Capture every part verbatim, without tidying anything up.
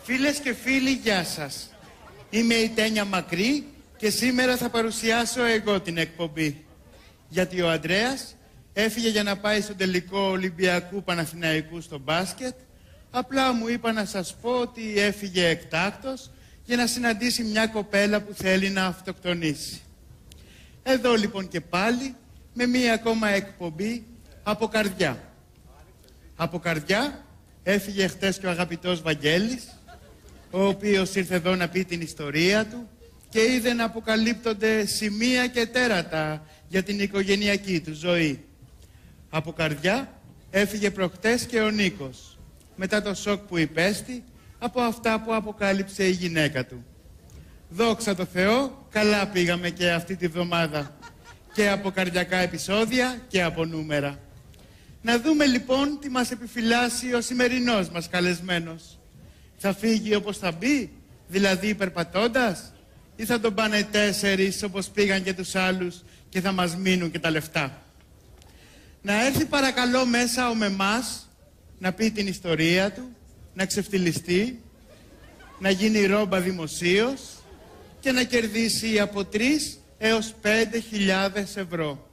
Φίλες και φίλοι, γεια σας. Είμαι η Τένια Μακρύ και σήμερα θα παρουσιάσω εγώ την εκπομπή. Γιατί ο Ανδρέας έφυγε για να πάει στο τελικό Ολυμπιακού Παναθηναϊκού στο μπάσκετ. Απλά μου είπα να σας πω ότι έφυγε εκτάκτος για να συναντήσει μια κοπέλα που θέλει να αυτοκτονήσει. Εδώ λοιπόν και πάλι με μία ακόμα εκπομπή από καρδιά. Από καρδιά έφυγε χτες και ο αγαπητός Βαγγέλης, ο οποίος ήρθε εδώ να πει την ιστορία του και είδε να αποκαλύπτονται σημεία και τέρατα για την οικογενειακή του ζωή. Από καρδιά έφυγε προχτές και ο Νίκος, μετά το σοκ που υπέστη από αυτά που αποκάλυψε η γυναίκα του. Δόξα τω Θεώ, καλά πήγαμε και αυτή τη βδομάδα. Και από καρδιακά επεισόδια και από νούμερα. Να δούμε λοιπόν τι μας επιφυλάσσει ο σημερινός μας καλεσμένος. Θα φύγει όπως θα μπει, δηλαδή περπατώντας, ή θα τον πάνε τέσσερις όπως πήγαν και τους άλλους και θα μας μείνουν και τα λεφτά. Να έρθει παρακαλώ μέσα ο Μεμάς, να πει την ιστορία του, να ξεφτυλιστεί, να γίνει ρόμπα δημοσίως και να κερδίσει από τρεις έως πέντε χιλιάδες ευρώ.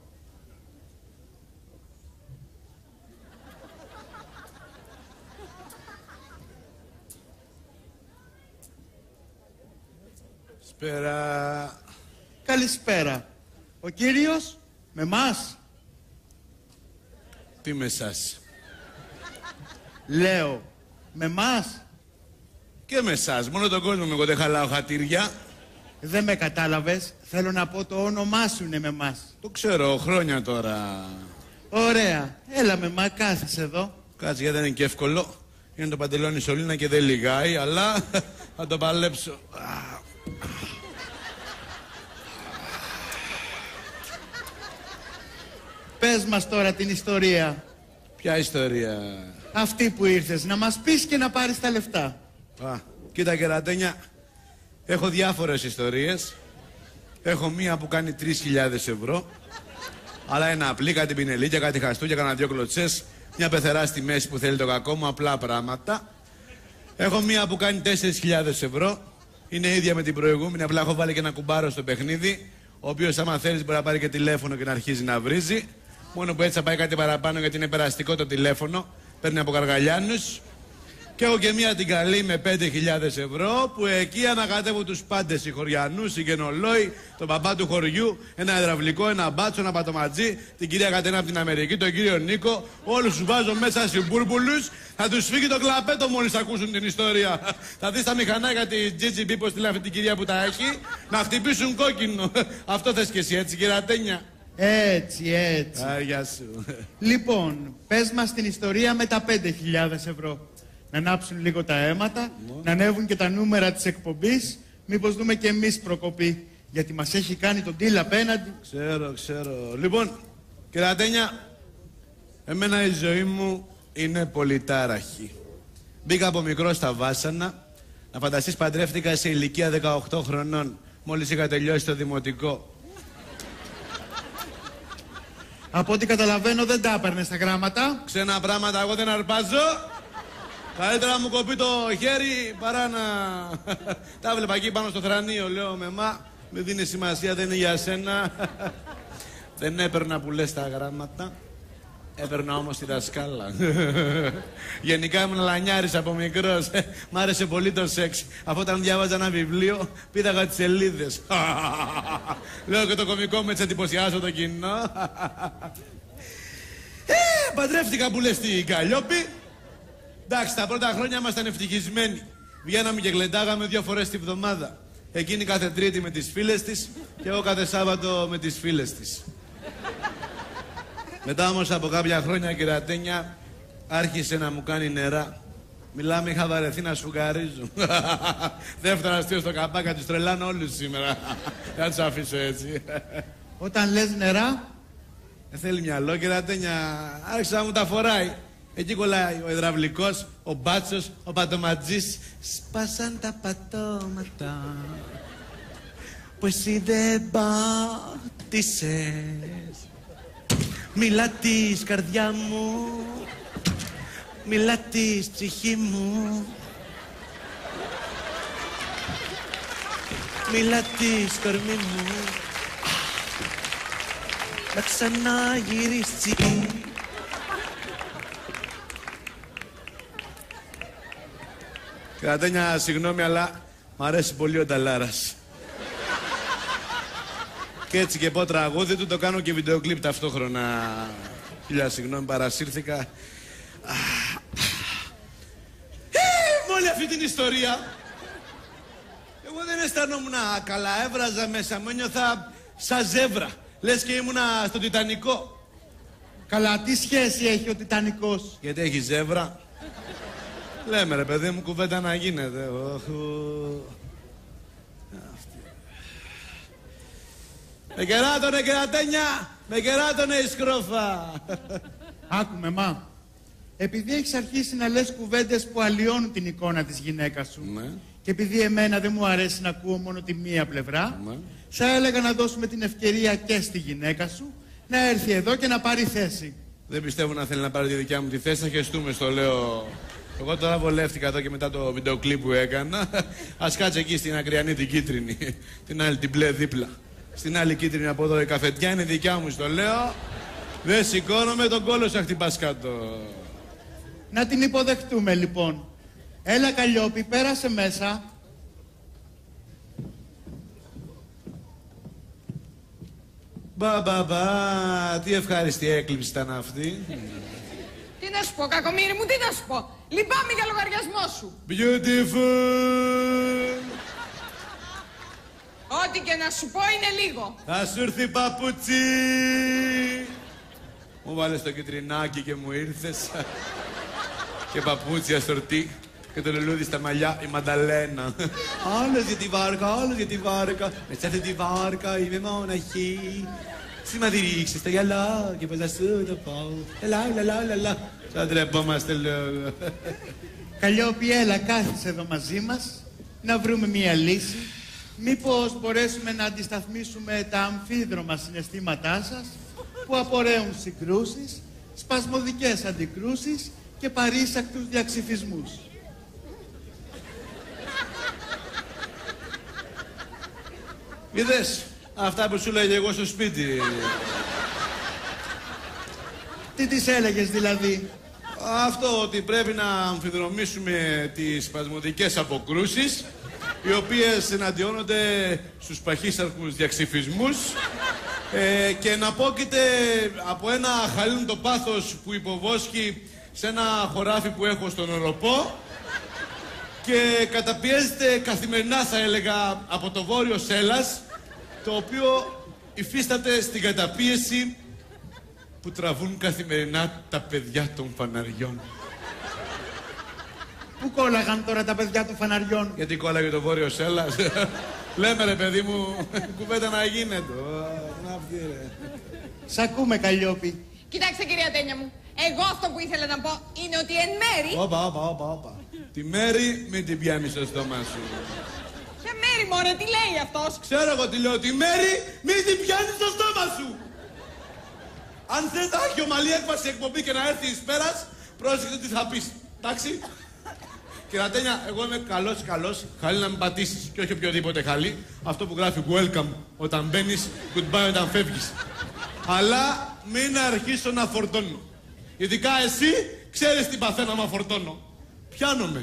Καλησπέρα. Καλησπέρα. Ο κύριος με μας. Τι με εσάς? Λέω, με μας. Και με εσάς, μόνο τον κόσμο με εγώ δεν χαλάω χατήρια. Δεν με κατάλαβες, θέλω να πω το όνομά σου είναι με μας. Το ξέρω, χρόνια τώρα. Ωραία, έλα με μα, κάθεσαι εδώ. Κάτσε γιατί δεν είναι και εύκολο. Είναι το παντελόνι σωλήνα και δεν λιγάει, αλλά θα το παλέψω. Πες μας τώρα την ιστορία. Ποια ιστορία? Αυτή που ήρθες, να μας πεις και να πάρεις τα λεφτά. Α, κοίτα κερατένια, έχω διάφορες ιστορίες. Έχω μία που κάνει τρεις χιλιάδες ευρώ. Αλλά ένα απλή, κάτι πινελίκια, κάτι χαστούκια, κάνα δυο κλωτσές. Μια πεθερά στη μέση που θέλει το κακό μου, απλά πράγματα. Έχω μία που κάνει τέσσερις χιλιάδες ευρώ. Είναι ίδια με την προηγούμενη, απλά έχω βάλει και ένα κουμπάρο στο παιχνίδι. Ο οποίος άμα θέλεις μπορεί να πάρει και τηλέφωνο και να αρχίζει να βρίζει. Μόνο που έτσι θα πάει κάτι παραπάνω γιατί είναι περαστικό το τηλέφωνο. Παίρνει από Καργαλιάνους. Και έχω και μία την καλή με πέντε χιλιάδες ευρώ που εκεί ανακατεύω τους πάντες, οι χωριανούς, οι γενολόοι, τον παπά του χωριού, ένα υδραυλικό, ένα μπάτσο, ένα πατοματζή, την κυρία Κατερίνα από την Αμερική, τον κύριο Νίκο. Όλους τους βάζω μέσα συμπούρμπουλους. Θα τους φύγει το κλαπέτο μόλις ακούσουν την ιστορία. Θα δεις τα μηχανάκια τη τζι τζι μπι, πώς τη λέει αυτή την κυρία που τα έχει, να χτυπήσουν κόκκινο. Αυτό θες και εσύ, έτσι, κυρατένια? Έτσι, έτσι. Α, γεια σου. Λοιπόν, πες μας την ιστορία με τα πέντε χιλιάδες ευρώ. Να ανάψουν λίγο τα αίματα, mm. να ανέβουν και τα νούμερα της εκπομπής, μήπως δούμε και εμείς προκοπή, γιατί μας έχει κάνει τον deal απέναντι. Ξέρω, ξέρω. Λοιπόν, κερατένια, εμένα η ζωή μου είναι πολυτάραχη. Μπήκα από μικρό στα βάσανα, να φανταστείς παντρεύτηκα σε ηλικία δεκαοκτώ χρονών, μόλις είχα τελειώσει το δημοτικό. Από ό,τι καταλαβαίνω δεν τα έπαιρνε στα γράμματα. Ξένα πράγματα εγώ δεν αρπάζω. Καλύτερα να μου κοπεί το χέρι παρά να... Τα βλέπα εκεί πάνω στο θρανείο, λέω με μα, με δίνει σημασία, δεν είναι για σένα. Δεν έπαιρνα που λες τα γράμματα. Έπαιρνα όμως τη δασκάλα. Γενικά ήμουν λανιάρης από μικρός. Μ' άρεσε πολύ το σεξ. Αφού όταν διάβαζα ένα βιβλίο, πήδαγα τις σελίδες. Λέω και το κωμικό μου έτσι εντυπωσιάζω το κοινό. Ε, παντρεύτηκα που λες την Καλλιόπη. Εντάξει, τα πρώτα χρόνια ήμασταν ευτυχισμένοι. Βγαίναμε και γλεντάγαμε δύο φορές τη βδομάδα. Εκείνη κάθε Τρίτη με τις φίλες της και εγώ κάθε Σάββατο με τις φίλες της. Μετά όμως από κάποια χρόνια, κυρατένια, άρχισε να μου κάνει νερά. Μιλάμε, είχα βαρεθεί να σφουγγαρίζω. Δεύτερα αστείο στο καπάκα, τους τρελάνω όλους σήμερα. Δεν τους αφήσω έτσι. Όταν λες νερά... Δεν θέλει μυαλό, κυρατένια. Άρχισε να μου τα φοράει. Εκεί κολλάει ο υδραυλικός, ο μπάτσος, ο πατοματζής. Σπάσαν τα πατώματα που εσύ δεν πάτησες. Μιλά της καρδιά μου, μιλά της ψυχή μου. μιλατής κορμί μου, να ξαναγυρίσει. Κρατένια, συγγνώμη, αλλά μ' αρέσει πολύ ο Νταλάρας. Και έτσι και πω τραγούδι του, το κάνω και βίντεο κλιπ ταυτόχρονα. Χίλια συγγνώμη, παρασύρθηκα. Με όλη αυτή την ιστορία, εγώ δεν αισθανόμουν καλά, έβραζα μέσα μου, ένιωθα σαν ζεύρα. Λες και ήμουνα στο Τιτανικό. Καλά, τι σχέση έχει ο Τιτανικός? Γιατί έχει ζεύρα. Λέμε ρε παιδί μου, κουβέντα να γίνεται. Με κεράτωνε κερατένια, με κεράτωνε η σκρόφα. Άκουμε, μα. Επειδή έχεις αρχίσει να λες κουβέντες που αλλοιώνουν την εικόνα της γυναίκας σου, ναι, και επειδή εμένα δεν μου αρέσει να ακούω μόνο τη μία πλευρά, ναι, θα έλεγα να δώσουμε την ευκαιρία και στη γυναίκα σου να έρθει εδώ και να πάρει θέση. Δεν πιστεύω να θέλει να πάρει τη δικιά μου τη θέση, θα χεστούμε, στο λέω. Εγώ τώρα βολεύτηκα εδώ και μετά το βίντεο κλιπ που έκανα. Ας κάτσε εκεί στην ακριανή την κίτρινη, την άλλη την μπλε δίπλα. Στην άλλη κίτρινη από εδώ η καφετιά είναι δικιά μου, στο λέω. Δεν σηκώνομαι, τον κόλο σα χτυπάς κάτω. Να την υποδεχτούμε λοιπόν. Έλα Καλλιόπη, πέρασε μέσα. Μπα μπα μπα, τι ευχάριστη έκλειψη ήταν αυτή. Τι να σου πω, κακομοίρη μου, τι να σου πω. Λυπάμαι για λογαριασμό σου. Beautiful. Ό,τι και να σου πω είναι λίγο. Θα σου έρθει παπούτσι. Μου βάλες το κιτρινάκι και μου ήρθες. Και παπούτσι αστορτή. Και το λουλούδι στα μαλλιά, η Μανταλένα. Άλλος για τη βάρκα, άλλος για τη βάρκα. Με σε αυτή τη βάρκα είμαι μοναχή. Σημαδηρίξε στα γυαλά και πως θα σου το πω. Λα λα λα λα λα. Σαν τρεπόμαστε λόγω. Καλλιόπη, έλα, κάθισε εδώ μαζί μας να βρούμε μία λύση. Μήπως μπορέσουμε να αντισταθμίσουμε τα αμφίδρομα συναισθήματά σας που απορρέουν συγκρούσεις, σπασμωδικές αντικρούσεις και παρήσακτους διαξυφισμούς. Είδες αυτά που σου λέγε εγώ στο σπίτι. Τι της έλεγες δηλαδή? Αυτό ότι πρέπει να αμφιδρομήσουμε τις σπασμωδικές αποκρούσεις, οι οποίες εναντιώνονται στους παχύσαρκους διαξυφισμούς, ε, και να πόκειται από ένα χαλούντο πάθος που υποβόσκει σε ένα χωράφι που έχω στον Οροπό και καταπιέζεται καθημερινά, θα έλεγα, από το βόρειο Σέλλας, το οποίο υφίσταται στην καταπίεση που τραβούν καθημερινά τα παιδιά των φαναριών. Πού κόλλαγαν τώρα τα παιδιά των φαναριών? Γιατί κόλλαγε το βόρειο Σέλλας. Λέμε ρε παιδί μου, κουβέντα να γίνεται. Να αυτή ρε. Σ' ακούμε Καλλιόπη. Κοιτάξτε κυρία Τένια μου, εγώ αυτό που ήθελα να πω είναι ότι εν μέρη... Όπα, όπα, όπα, όπα. Τη μέρη μην την πιάνεις στο στόμα σου. Ποια μέρη μωρέ, τι λέει αυτός? Ξέρω εγώ τι λέω, τη μέρη μην την πιάνεις στο στόμα σου. Αν θες να έχει ομαλή έκβαση εκπομπή και να έρθει εις πέρας, πρόσεξε τι θα πεις. Εντάξει. Κερατένια, εγώ είμαι καλός καλός. Χαλί να μην πατήσεις και όχι οποιοδήποτε χαλί. Αυτό που γράφει welcome όταν μπαίνεις, goodbye όταν φεύγεις. Αλλά μην αρχίσω να φορτώνω. Ειδικά εσύ ξέρεις τι παθαίνω άμα φορτώνω. Πιάνομαι.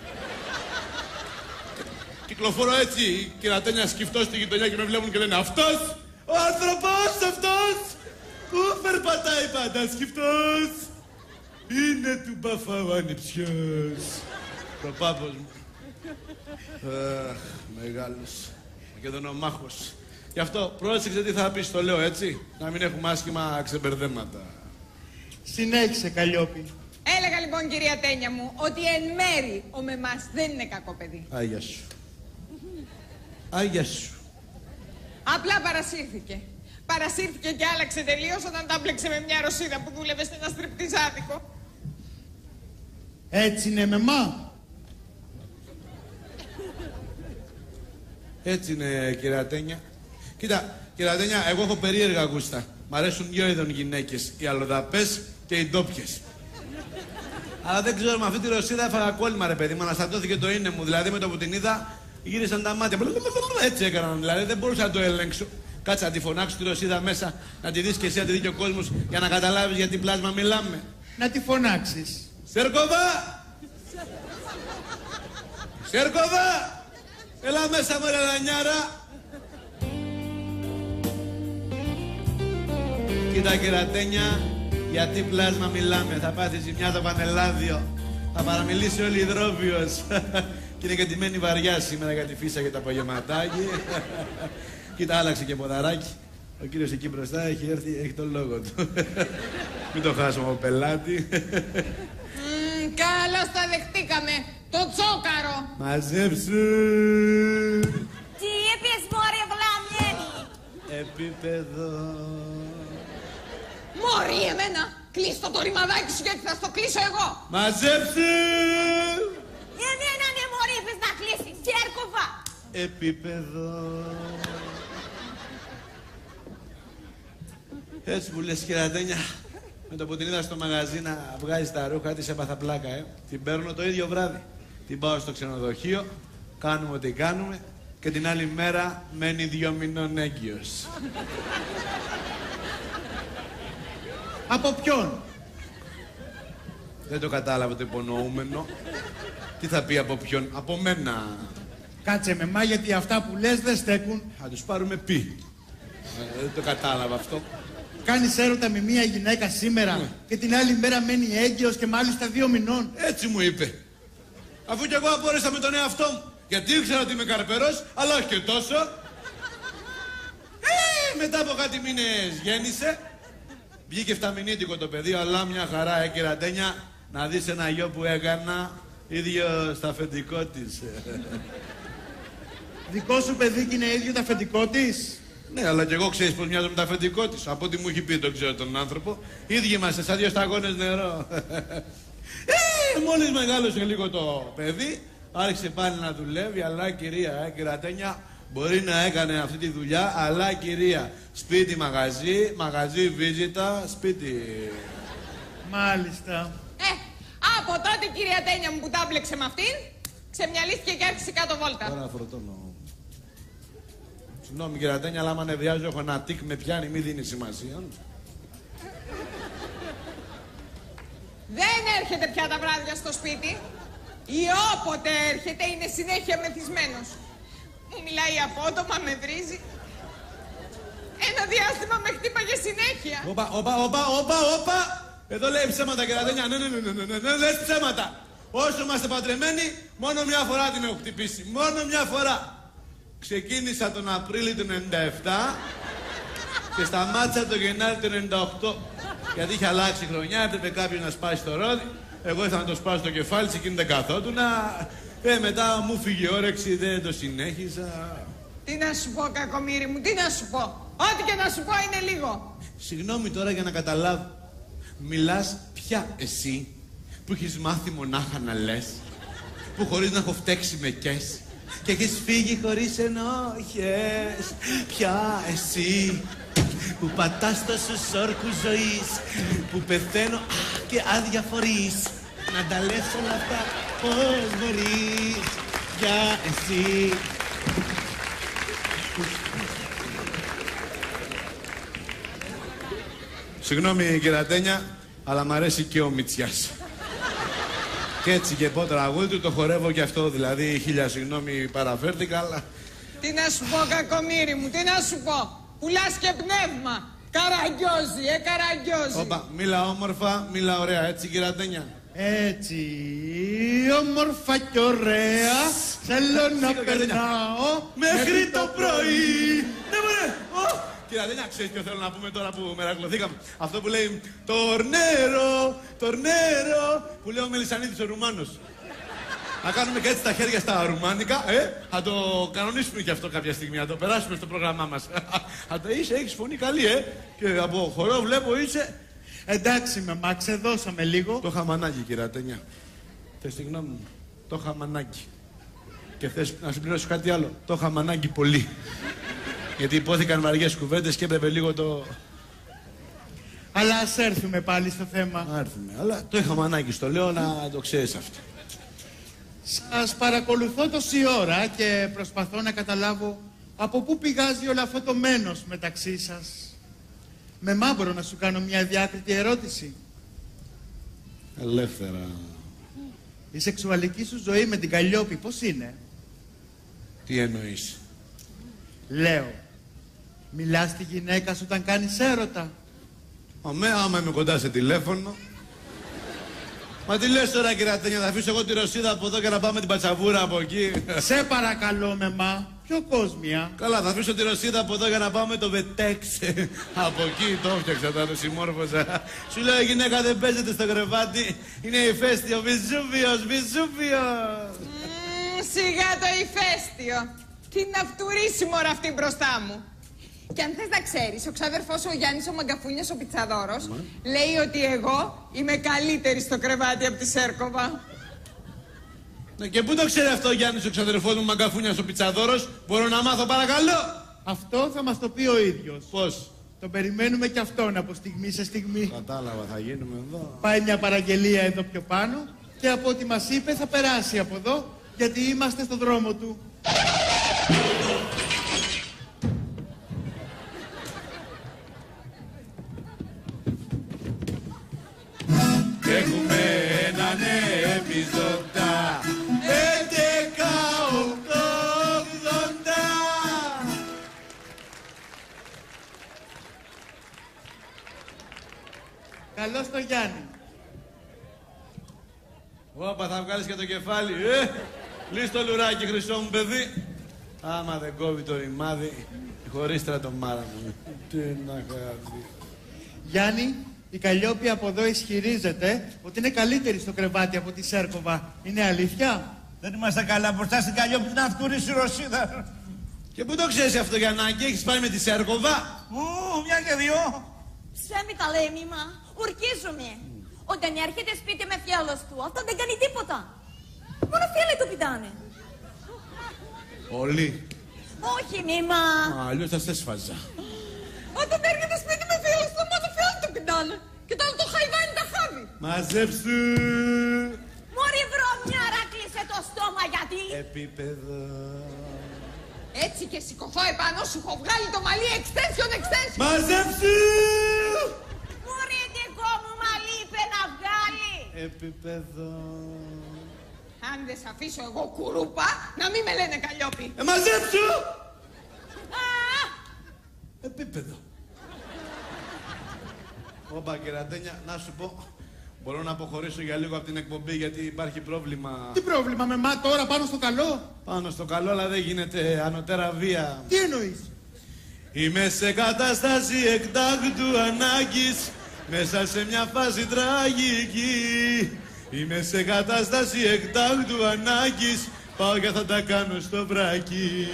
Κυκλοφορώ έτσι, Κερατένια, σκυφτός στη γειτονιά και με βλέπουν και λένε αυτός, ο άνθρωπος αυτός, πού περπατάει πάντα σκυφτός. Είναι του Μπαφάου ανιψιός. Το πάπος μου. Αχ, μεγάλος. Μακεδονομάχος. Γι' αυτό πρόσεξε τι θα πεις, το λέω έτσι. Να μην έχουμε άσχημα ξεμπερδέματα. Συνέχισε Καλλιόπη. Έλεγα λοιπόν κυρία Τένια μου ότι εν μέρη ο Μεμάς δεν είναι κακό παιδί. Άγια σου. Άγια σου. Απλά παρασύρθηκε. Παρασύρθηκε και άλλαξε τελείως όταν τα μπλέξε με μια Ρωσίδα που δούλευε σε ένα στριπτιζάδικο. Έτσι είναι Μεμά. Έτσι είναι, Κερατένια. Κοίτα, Κερατένια, εγώ έχω περίεργα γούστα. Μ' αρέσουν δύο είδων γυναίκες, οι αλλοδαπές και οι ντόπιες. Αλλά δεν ξέρω, με αυτή τη Ρωσίδα έφαγα κόλλημα ρε παιδί μου, αναστατώθηκε το είναι μου. Δηλαδή με το που την είδα, Γύρισαν τα μάτια. Έτσι έκαναν δηλαδή, δεν μπορούσα να το ελέγξω. Κάτσε να τη φωνάξω τη Ρωσίδα μέσα, να τη δεις και εσύ, να τη δει και ο κόσμος, για να καταλάβεις για τι πλάσμα μιλάμε. Να τη φωνάξεις. Σέρκοβα! Σέρκοβα! Έλα μέσα μωρέ λανιάρα! Κοίτα κερατένια, γιατί πλάσμα μιλάμε. Θα πάθει ζημιά το πανελλάδιο. Θα παραμιλήσει όλη η υδρόβιος. Και είναι κατημένη βαριά σήμερα για τη φύσα και το απογευματάκι. Κοίτα, άλλαξε και ποδαράκι. Ο κύριος εκεί μπροστά έχει έρθει, έχει τον λόγο του. Μην το χάσουμε από πελάτη. Mm, καλώς τα δεχτήκαμε. Το τσόκαρο. Μαζέψου. Τι είπες μωρή βλαμμένη? Επίπεδο. Μωρή εμένα. Κλείς το το ρημαδάκι σου γιατί θα στο κλείσω εγώ. Μαζέψου. Εμένα ναι μωρή είπες να κλείσεις. Σέρκοβα. Επίπεδο. Έτσι που λες κερατένια, με το που την είδα στο μαγαζί να βγάζει τα ρούχα της έπαθα πλάκα, ε. Την παίρνω το ίδιο βράδυ. Την πάω στο ξενοδοχείο, κάνουμε ό,τι κάνουμε και την άλλη μέρα μένει δύο μηνών έγκυος. Από ποιον? Δεν το κατάλαβα το υπονοούμενο. Τι θα πει από ποιον? Από μένα. Κάτσε με μα γιατί αυτά που λες δεν στέκουν. Θα τους πάρουμε πι. Ε, δεν το κατάλαβα αυτό. Κάνεις έρωτα με μία γυναίκα σήμερα ναι. Και την άλλη μέρα μένει έγκυος και μάλιστα δύο μηνών. Έτσι μου είπε. Αφού κι εγώ απόρρισα με τον εαυτό μου. Γιατί ήξερα ότι είμαι καρπερός, αλλά όχι και τόσο. Ε, μετά από κάτι μήνες γέννησε. Βγήκε εφταμηνίτικο το παιδί, αλλά μια χαρά, ε, κερατένια. Να δεις ένα γιο που έκανα, ίδιο στα αφεντικό της. Δικό σου παιδί και είναι ίδιο το αφεντικό της. Ναι, αλλά κι εγώ ξέρεις πως μοιάζω με το αφεντικό της. Από ό,τι μου έχει πει, το ξέρω τον άνθρωπο. Ίδιοι είμαστε, σαν δύο σταγόνες νερό. Ε, μόλις μεγάλωσε λίγο το παιδί, άρχισε πάλι να δουλεύει, αλλά κυρία, ε, κερατένια, μπορεί να έκανε αυτή τη δουλειά, αλλά κυρία, σπίτι, μαγαζί, μαγαζί, βίζιτα, σπίτι. Μάλιστα. Ε, από τότε κυρία Τένια μου που τα μπλέξε με αυτήν, ξεμυαλίστηκε και άρχισε κάτω βόλτα. Τώρα φορτώνω. Συγγνώμη κερατένια, αλλά άμα νευριάζω έχω ένα τικ με πιάνει, μη δίνει σημασία. Δεν έρχεται πια τα βράδια στο σπίτι. Ή όποτε έρχεται είναι συνέχεια μεθυσμένος. Μου μιλάει απότομα, με βρίζει. Ένα διάστημα με χτύπαγε συνέχεια. Όπα, όπα, όπα, όπα, όπα! Εδώ λέει ψέματα κερατένια, ναι, ναι, ναι, ναι, ναι, ναι, ναι, λες ψέματα. Όσο είμαστε παντρεμένοι, μόνο μια φορά την έχω χτυπήσει. Μόνο μια φορά. Ξεκίνησα τον Απρίλιο του ενενήντα επτά και σταμάτησα τον Γενάρη του ενενήντα οκτώ. Γιατί είχε αλλάξει η χρονιά, έπρεπε κάποιος να σπάσει το ρόδι. Εγώ ήθελα να το σπάσω στο κεφάλι, σε εκείνη δεν καθότουνα. Ε, μετά μου φύγε όρεξη, δεν το συνέχισα. Τι να σου πω, κακομοίρη μου, τι να σου πω. Ό,τι και να σου πω είναι λίγο. Συγγνώμη τώρα για να καταλάβω. Μιλάς πια εσύ που έχεις μάθει μονάχα να λες, που χωρίς να έχω φταίξει με κες και έχεις φύγει χωρίς ενόχες. Πια εσύ που πατάς τόσους όρκους ζωής, που πεθαίνω α, και αδιαφορείς να τα λες όλα αυτά πώς μπορείς. Πια εσύ. Συγγνώμη κερατένια, αλλά μ' αρέσει και ο Μητσιάς. Και έτσι και πω τραγούδι του το χορεύω και αυτό, δηλαδή χίλια συγγνώμη παραφέρθηκα, αλλά... Τι να σου πω, κακομοίρη μου, τι να σου πω. Πουλάς και πνεύμα. Καραγκιόζη, ε, καραγκιόζη. Όπα, μίλα όμορφα, μίλα ωραία, έτσι κερατένια. Έτσι, όμορφα και ωραία, θέλω να περνάω μέχρι το πρωί. Ναι, μωρέ! Κερατένια, ξέρεις ποιο θέλω να πούμε τώρα που μερακλωθήκαμε. Αυτό που λέει «Τορνέρο, τορνέρο», που λέει ο Μελισσανίδης ο Ρουμάνος. Να κάνουμε και έτσι τα χέρια στα ρουμάνικα, ε, θα το κανονίσουμε και αυτό κάποια στιγμή, να το περάσουμε στο πρόγραμμά μας. Θα το είσαι, έχεις φωνή καλή, ε, και από χορό βλέπω είσαι... Εντάξει με μα, ξεδώσαμε λίγο. Το είχαμε ανάγκη, κερατένια. Θες τη γνώμη μου, το είχαμε ανάγκη. Και θες να σου πληρώσω κάτι άλλο, το είχαμε ανάγκη πολύ. Γιατί υπόθηκαν βαριές κουβέντες και έπρεπε λίγο το... Αλλά ας έρθουμε πάλι στο θέμα. Να έρθουμε, αλλά το είχαμε ανάγκη, στο λέω να το ξέρεις αυτό. Σας παρακολουθώ τόση ώρα και προσπαθώ να καταλάβω από πού πηγάζει όλο αυτό το μένος μεταξύ σας. Με μάμπρο να σου κάνω μια διάκριτη ερώτηση. Ελεύθερα. Η σεξουαλική σου ζωή με την Καλλιόπη πώς είναι? Τι εννοείς? Λέω, μιλάς στη γυναίκα σου όταν κάνεις έρωτα? Αμέ, άμα είμαι κοντά σε τηλέφωνο. Μα τι λες τώρα, κυρατένια, θα αφήσω εγώ τη Ρωσίδα από εδώ και να πάμε την πατσαβούρα από εκεί. Σε παρακαλώ, μεμά, πιο κόσμια. Καλά, θα αφήσω τη Ρωσίδα από εδώ για να πάμε το Βετέξ. Από εκεί το έφτιαξα, τώρα το συμμόρφωσα. Σου λέω, η γυναίκα δεν παίζεται στο κρεβάτι. Είναι ηφαίστειο, Βυζούβιος, Βυζούβιος. Mm, σιγά το ηφαίστειο. Τι ναυτουρίσει μωρά αυτή μπροστά μου. Και αν θες να ξέρεις, ο ξάδερφός σου ο Γιάννης ο Μαγκαφούνιας ο Πιτσαδόρος λέει ότι εγώ είμαι καλύτερη στο κρεβάτι από τη Σέρκοβα. Ναι, και πού το ξέρει αυτό ο Γιάννης ο ξαδερφός μου Μαγκαφούνιας ο Πιτσαδόρος? Μπορώ να μάθω παρακαλώ? Αυτό θα μας το πει ο ίδιος. Πώς? Τον περιμένουμε κι αυτόν από στιγμή σε στιγμή. Κατάλαβα, θα γίνουμε εδώ. Πάει μια παραγγελία εδώ πιο πάνω και από ό,τι μας είπε θα περάσει από εδώ γιατί είμαστε στο δρόμο του. Έχουμε έναν επεισόδτα έντεκα οκτώ ογδόντα. Καλώς το Γιάννη. Όπα, θα βγάλεις και το κεφάλι, ε! Λύς το λουράκι, χρυσό μου παιδί. Άμα δεν κόβει το ρημάδι, χωρίστρα το μάρα μου. Τι να κάνει. Γιάννη, η Καλλιόπη από εδώ ισχυρίζεται ότι είναι καλύτερη στο κρεβάτι από τη Σέρκοβα. Είναι αλήθεια? Δεν είμαστε καλά μπροστά στην Καλλιόπη να αυτουρήσει η Ρωσίδα. Και πού το ξέρεις αυτό, Γιαννάκη, έχεις πάει με τη Σέρκοβα? Ου, μια και δυο. Ψέμι τα λέει μήμα. Ουρκίζομαι. Όταν έρχεται σπίτι με φιάλος του, αυτό δεν κάνει τίποτα. Μόνο φίλοι του πηδάνε. Όλοι. Όχι μήμα. Α, αλλιώς θα σε σφάζα. Όταν έρχεται σπίτι με φίλους του, μόνο φίλοι του πηδάνε. Και το άλλο το χαϊβάνι τα χάβει. Μαζέψου. Μωρή βρωμιάρα, κλείσε το στόμα γιατί. Επίπεδο. Έτσι και σηκωθώ επάνω σου, έχω βγάλει το μαλλί extension extension. Μαζέψου. Μωρή δικό μου μαλλί είπε να βγάλει. Επίπεδο. Αν δεν σ' αφήσω εγώ κουρούπα, να μην με λένε Καλλιόπη. Ε, μαζέψου. Α, Επίπεδο. Όπα, κερατένια, να σου πω. Μπορώ να αποχωρήσω για λίγο από την εκπομπή γιατί υπάρχει πρόβλημα. Τι πρόβλημα, μεμά, τώρα πάνω στο καλό? Πάνω στο καλό, αλλά δεν γίνεται ανωτέρα βία. Τι εννοείς? Είμαι σε κατάσταση εκτάκτου ανάγκης, μέσα σε μια φάση τραγική. Είμαι σε κατάσταση εκτάκτου ανάγκης, πάω και θα τα κάνω στο βράκι.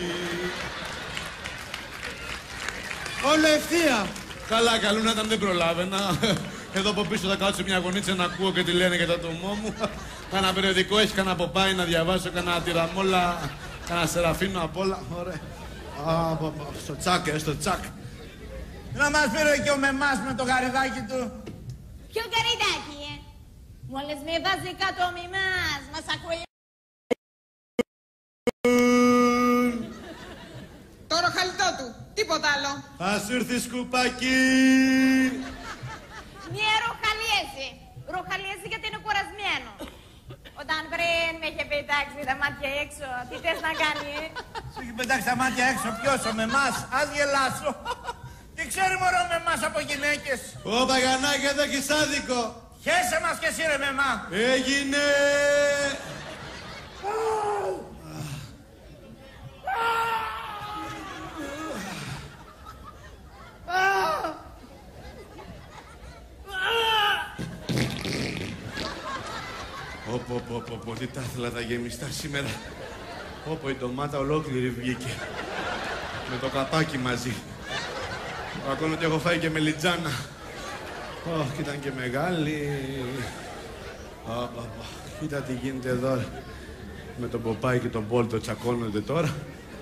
Όλο ευθεία. Καλά, καλού να ήταν, δεν προλάβαινα. Εδώ από πίσω θα κάτσω μια γωνίτσα να ακούω και τι λένε για το ατομό μου. Κάνα περιοδικό έχει, κάνα Ποπάι να διαβάσω, κάνα Τυραμόλα, κάνα Σεραφίνο απ' όλα. Ωραία. Α, στο τσάκ, ε, στο τσάκ. Να μας πήρε και ο μεμάς με το γαριδάκι του. ποιο καριδάκι, ε. Μόλις με βάζει κάτω ο μημάς, μας ακούει. Το ροχαλιτό του, τίποτα άλλο. Θα σου έρθει σκουπάκι. Μια ροχαλίεση. Ροχαλίεση γιατί είναι κουρασμένο. Όταν πριν με είχε πετάξει τα μάτια έξω, τι θες να κάνει, ε. Σου έχει πετάξει τα μάτια έξω, ποιος ο μεμάς, ας γελάσω. Τι ξέρει μωρό ο μεμάς από γυναίκες. Ω Παγανάκη, εδώ έχεις άδικο. Χέσε μας και εσύ ρε μεμά. Έγινε. Όπο, πω, πω, πω, τι τα ήθελα τα γεμιστά σήμερα. Όπο, η ντομάτα ολόκληρη βγήκε. Με το καπάκι μαζί. Ακόμα ότι έχω φάει και μελιτζάνα. Ωχ, και ήταν και μεγάλη. Ωπα, κοίτα τι γίνεται εδώ. Με τον Ποπάι και τον Πολ το τσακώνονται τώρα.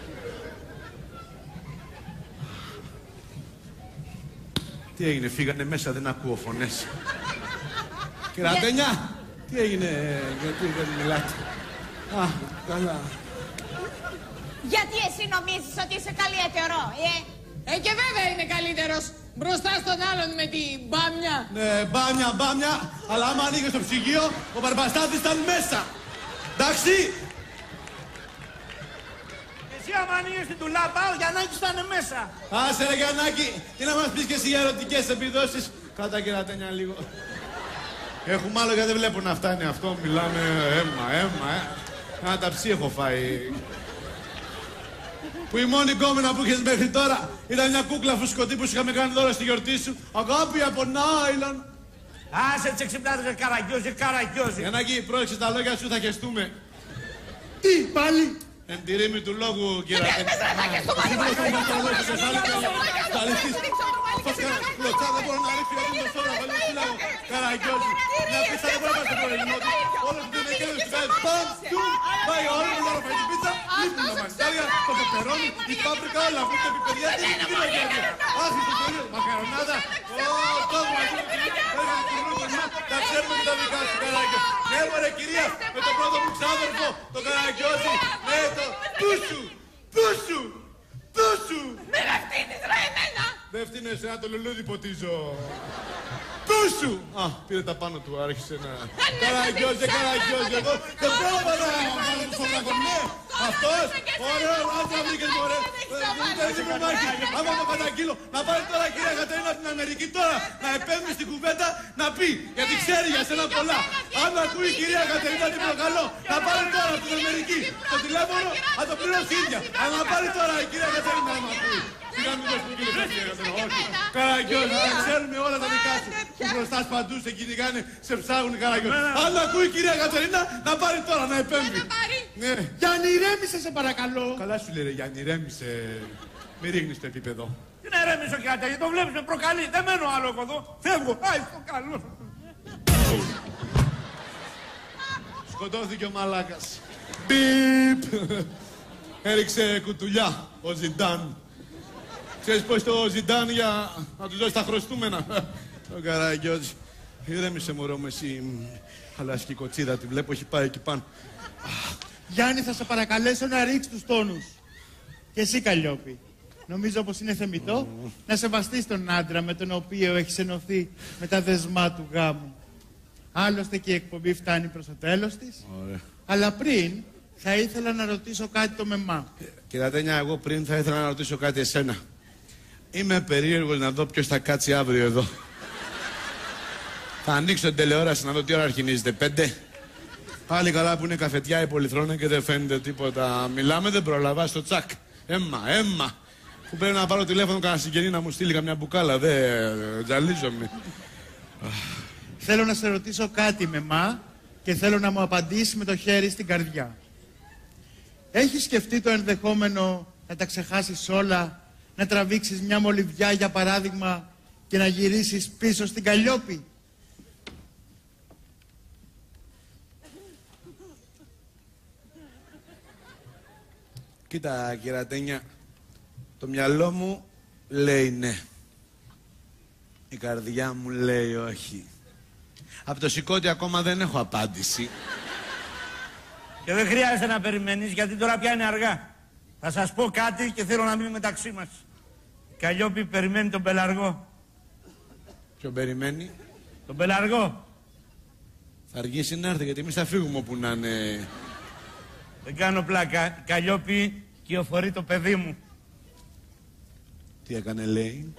Τι έγινε, φύγανε μέσα, δεν ακούω φωνές. Κερατένια, τι έγινε, γιατί δεν μιλάτε. Α, καλά. Γιατί εσύ νομίζεις ότι είσαι καλύτερο, ε? Ε, και βέβαια είναι καλύτερος. Μπροστά στον άλλον με την μπάμια. Ναι, μπάμια, μπάμια. Αλλά άμα ανοίγες το ψυγείο, ο Μπαρμπαστάθης ήταν μέσα. Εντάξει. Εσύ άμα ανοίγεις την τουλάπα, ο Γιαννάκης θα είναι μέσα. Άσε ρε Γιαννάκη, τι να μας πεις και εσύ για ερωτικές επιδόσεις. Κάτα κερατένια λίγο. Έχουμε άλλο γιατί δεν βλέπω να φτάνει αυτό. Μιλάμε αίμα, αίμα, ε. Να τα ψή έχω φάει. Που η μόνη κόμενα που είχες μέχρι τώρα ήταν μια κούκλα φουσκωτή που σου είχαμε κάνει δώρο στη γιορτή σου. Αγάπη από Νάιλον. Άσε τσε ξυπνάδες καραγκιόζε, καραγκιόζε. Γιαννάκη, πρόεξε τα λόγια σου, θα χεστούμε. Τι, πάλι. Εν τη ρήμη του λόγου, κύριε Ατένια. Κλωτσά, δεν μπορώ να ρίξει γιατί το σώμα, βάλει το σύλλαβο. Καραγκιόζη. Να πεις, δεν μπορεί να πας στο προηγούμενο του. Όλος του είναι κέντρος του κάνει παμ, τουμ. Πάει ο άλλος, να φάει την πίτσα. Λείπουν τα μανιτάρια, το πεπερόνι, η πάπρικα, όλα αυτά τα πιπεριά. Τι είναι αυτό. Άχι το σχολείο, μακαρονάδα. Ω, τόπο μαζί με την τα ξέρουμε και τα δικά σου, Καραγκιόζη. Ναι, μωρέ, κυρία, με τον πρώτο μου ξάδερφο, τον Καραγκιόζη. Ναι, το πούσου, πούσου, πούσου. Με ευθύνεις ρε εμένα. Δεν φτύνεσαι, να το λουλούδι ποτίζω. Πούσου! Α, πήρε τα πάνω του, άρχισε να... Καραγκιόζε, Καραγκιόζε, εγώ δεν πρόλαβα να βάλω το σώμα. Ναι, αυτός, ωραίο, άντρα βρήκες μωρέ. Δεν θέλει κομμάκι, άμα το καταγγείλω. Να πάρει τώρα η κυρία Κατερίνα από την Αμερική τώρα, να επέμβει στην κουβέντα, να πει, γιατί ξέρει για σένα πολλά. Αν ακούει η κυρία Κατερίνα την προκαλώ, να πάρει τώρα από την Αμερική το τηλέφωνο, θα το πληρώσει ίδια. Αλλά να πάρει τώρα η κυρία Κατερίνα να μ' ακούει. Σιγά μην δώσουμε κύριε Κατερίνα, όχι. Καραγκιόζη, ξέρουμε όλα τα δικά σου. Που μπροστά παντού σε κυνηγάνε, σε ψάχνουν Καραγκιόζη. Αν ακούει η κυρία Κατερίνα, να πάρει τώρα, να επέμβει. Ναι. Γιάννη, ηρέμησε σε παρακαλώ. Καλά σου λέει ρε Γιάννη, ηρέμησε. Μη ρίχνεις το επίπεδο. Τι να ρέμεις ο Κατερίνα, το βλέπεις με προκαλεί. Δεν μένω άλλο εγώ εδώ. Φεύγω. Άι, στο καλό. Σκοτώθηκε ο μαλάκας. Πιπ. Έριξε κουτουλιά ο Ζιντάν. Ξέρεις πως το Ζιντάν για να του δώσει τα χρωστούμενα. Ο Καραγκιόζη. Ηρέμησε μωρό μου εσύ. Χαλάσκει η κοτσίδα, τη βλέπω, έχει πάει εκεί πάνω. Γιάννη, θα σε παρακαλέσω να ρίξεις τους τόνους. Και εσύ, Καλλιόπη. Νομίζω πως είναι θεμιτό mm. να σεβαστείς τον άντρα με τον οποίο έχεις ενωθεί με τα δεσμά του γάμου. Άλλωστε και η εκπομπή φτάνει προς το τέλος της. Ωραία. Αλλά πριν θα ήθελα να ρωτήσω κάτι το μεμά. Κύριε Ατένια, εγώ πριν θα ήθελα να ρωτήσω κάτι εσένα. Είμαι περίεργος να δω ποιος θα κάτσει αύριο εδώ. Θα ανοίξω την τηλεόραση να δω τι ώρα αρχινίζεται. Πέντε. Πάλι καλά που είναι καφετιά η Πολυθρόνα και δεν φαίνεται τίποτα. Μιλάμε, δεν προλαβά στο τσακ. Έμα, έμα. Που πρέπει να πάρω τηλέφωνο κανένα συγγενή να μου στείλει καμιά μπουκάλα. Δεν τζαλίζομαι. Θέλω να σε ρωτήσω κάτι, μεμά, και θέλω να μου απαντήσεις με το χέρι στην καρδιά. Έχεις σκεφτεί το ενδεχόμενο να τα ξεχάσεις όλα, να τραβήξεις μια μολυβιά για παράδειγμα και να γυρίσεις πίσω στην Καλλιόπη? Κοίτα, κυρατένια, το μυαλό μου λέει ναι. Η καρδιά μου λέει όχι. Από το σηκώτη ακόμα δεν έχω απάντηση. Και δεν χρειάζεται να περιμένεις γιατί τώρα πια είναι αργά. Θα σας πω κάτι και θέλω να μείνει μεταξύ μας. Καλλιόπη περιμένει τον πελαργό. Ποιον περιμένει? Τον πελαργό. Θα αργήσει να έρθει γιατί εμείς θα φύγουμε όπου να είναι. Δεν κάνω πλάκα. Καλλιόπη κυοφορεί το παιδί μου. Τι έκανε λέει?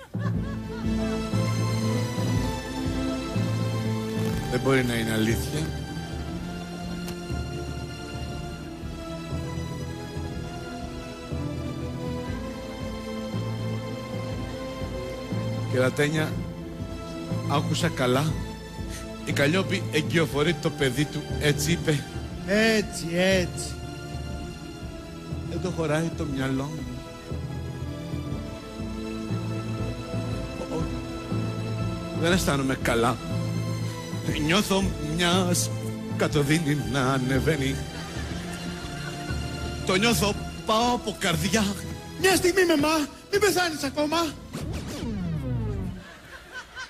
Δεν μπορεί να είναι αλήθεια. Κερατένια, άκουσα καλά. Η Καλλιόπη εγκυοφορεί το παιδί του, έτσι είπε. Έτσι, έτσι. Δεν το χωράει το μυαλό μου. Δεν αισθάνομαι καλά. Νιώθω μια κατοδύνη να ανεβαίνει. Το νιώθω, πάω από καρδιά. Μια στιγμή, μεμά, μην πεθάνεις ακόμα.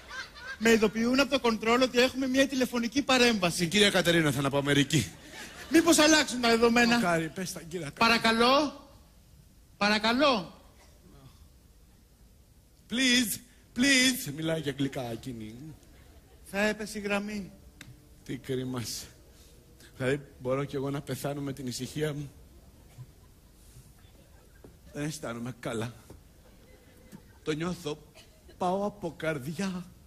Με ειδοποιούν από το κοντρόλ ότι έχουμε μια τηλεφωνική παρέμβαση. Η κυρία Κατερίνα θα είναι από Αμερική. Μήπως αλλάξουν τα δεδομένα. Μακάρι, πες τα κύριε. Παρακαλώ. Παρακαλώ. Please, please. Μιλάει και αγγλικά εκείνη. Θα έπεσε η γραμμή. Τι κρίμας. Δηλαδή μπορώ κι εγώ να πεθάνω με την ησυχία μου. Δεν αισθάνομαι καλά. Το νιώθω. Πάω από καρδιά.